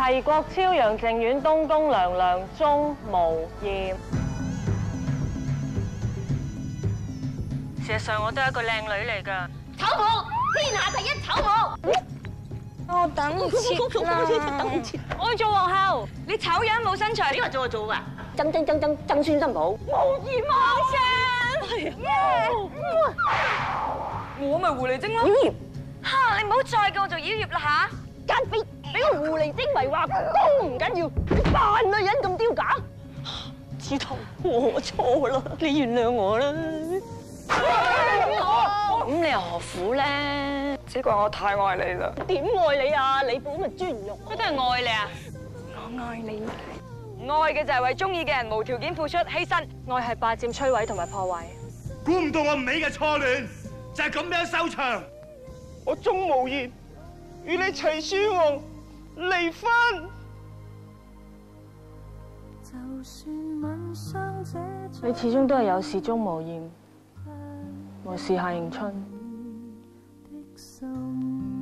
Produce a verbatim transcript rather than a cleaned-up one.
齊國超陽靜苑東宮娘娘鍾無艷。事實上，我都係一個靚女嚟㗎。 醜婦，天下第一醜婦。 我等唔切啦，等唔切。我要做皇后。你醜樣冇身材，邊個做就做啊？ 曾曾曾曾曾孫新抱。 無艷皇上。耶！我咪狐狸精咯。妖孽！嚇！你唔好再叫我做妖孽啦嚇！ 奸妃，俾個狐狸精迷惑都唔緊要，你扮女人咁丟架。子彤，我錯啦，你原諒我啦。 咁你又何苦咧？只怪我太愛你啦。 點愛你啊？你本咪尊容。 佢都係愛你啊！我愛你。愛嘅就係為中意嘅人無條件付出犧牲。愛係霸佔、摧毀同埋破壞。 估唔到我美嘅初戀就係咁樣收場。我鍾無艷與你齊宣王離婚。 你始終都係有事鍾無艷，無事夏迎春。